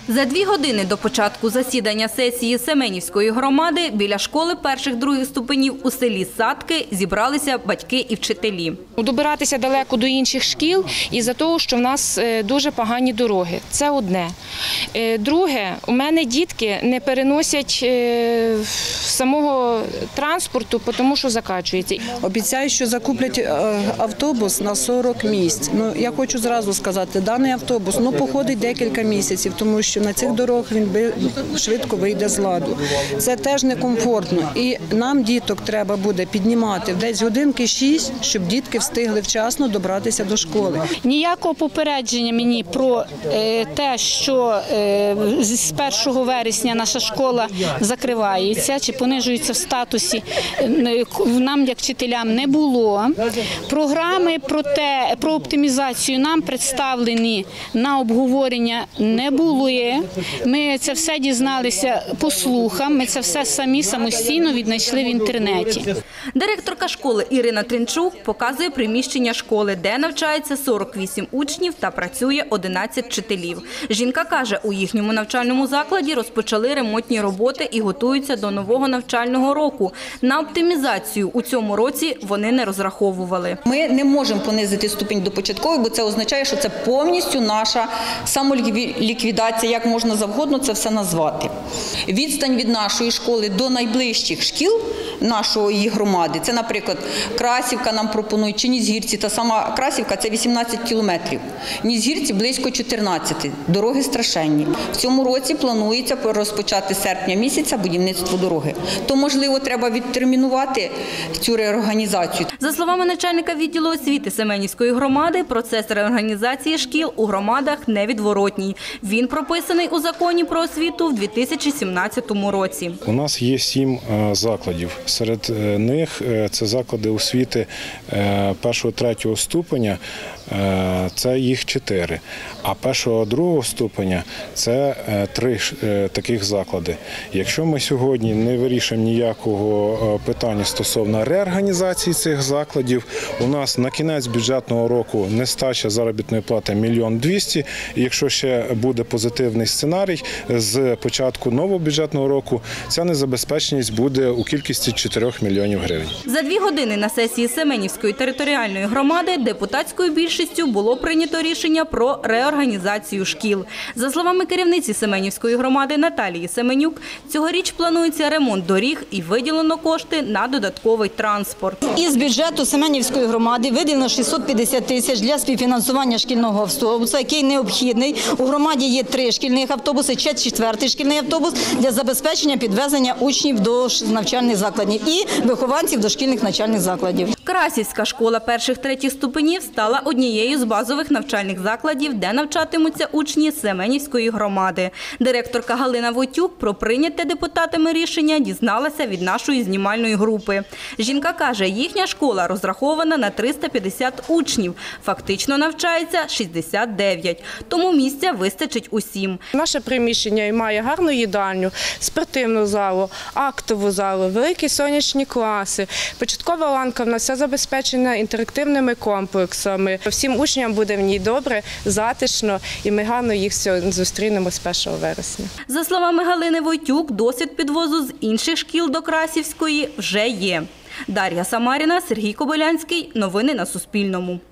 За 2 години до початку засідання сесії Семенівської громади біля школи перших-других ступенів у селі Садки зібралися батьки і вчителі. Добиратися далеко до інших шкіл із-за того, що в нас дуже погані дороги. Це одне. Друге, у мене дітки не переносять самого транспорту, тому що закачується. Обіцяють, що закуплять автобус на 40 місць. Я хочу зразу сказати, даний автобус походить декілька місяців, тому що на цих дорогах він швидко вийде з ладу. Це теж некомфортно. І нам діток треба буде піднімати десь годинки 6, щоб дітки встигли вчасно добратися до школи. Ніякого попередження мені про те, що з 1 вересня наша школа закривається чи понижується в статусі, нам як вчителям не було. Програми про оптимізацію нам представлені на обговорення не було. Ми це все дізналися по слухам, ми це все самостійно віднайшли в інтернеті. Директорка школи Ірина Тринчук показує приміщення школи, де навчається 48 учнів та працює 11 вчителів. Жінка каже, у їхньому навчальному закладі розпочали ремонтні роботи і готуються до нового навчального року. На оптимізацію у цьому році вони не розраховували. Ми не можемо понизити ступінь до початкової, бо це означає, що це повністю наша самоліквідація, як можна завгодно це все назвати. Відстань від нашої школи до найближчих шкіл нашої громади, це, наприклад, Красівка нам пропонують, чи Нізгірці, та сама Красівка – це 18 кілометрів, Нізгірці – близько 14, дороги страшенні. В цьому році планується розпочати з серпня місяця будівництво дороги. То, можливо, треба відтермінувати цю реорганізацію. За словами начальника відділу освіти Семенівської громади, процес реорганізації шкіл у громадах невідворотній. Він прописаний у законі про освіту в 2017 році. У нас є 7 закладів. Серед них це заклади освіти 1-3 ступеня, це їх 4, а 1-2 ступеня – це 3 таких заклади. Якщо ми сьогодні не вирішимо ніякого питання стосовно реорганізації цих закладів, у нас на кінець бюджетного року нестача заробітної плати 1 200 000, і якщо ще буде позитивний сценарій, з початку нового бюджетного року ця незабезпеченість буде у кількості 4 мільйонів гривень. За 2 години на сесії Семенівської територіальної громади депутатською більшістю було прийнято рішення про реорганізацію шкіл. За словами керівниці Семенівської громади Наталії Семенюк, цьогоріч планується ремонт доріг і виділено кошти на додатковий транспорт. Із бюджету Семенівської громади виділено 650 тисяч для співфінансування шкільного автобуса, який необхідний. У громаді є 3 шкільних автобуси, ще 4-й шкільний автобус для забезпечення підвезення учнів до навчальних закладів і вихованців дошкільних навчальних закладів. Красівська школа 1-3 ступенів стала однією з базових навчальних закладів, де навчатимуться учні Семенівської громади. Директорка Галина Войтюк про прийняте депутатами рішення дізналася від нашої знімальної групи. Жінка каже, їхня школа розрахована на 350 учнів, фактично навчається 69, тому місця вистачить усім. Наше приміщення має гарну їдальню, спортивну залу, актову залу, великі сонячні класи. Початкова ланка в нас вся забезпечена інтерактивними комплексами. Всім учням буде в ній добре, затишно, і ми гарно їх зустрінемо з 1 вересня. За словами Галини Войтюк, досвід підвозу з інших шкіл до Красівської вже є. Дар'я Самаріна, Сергій Кобилянський. Новини на Суспільному.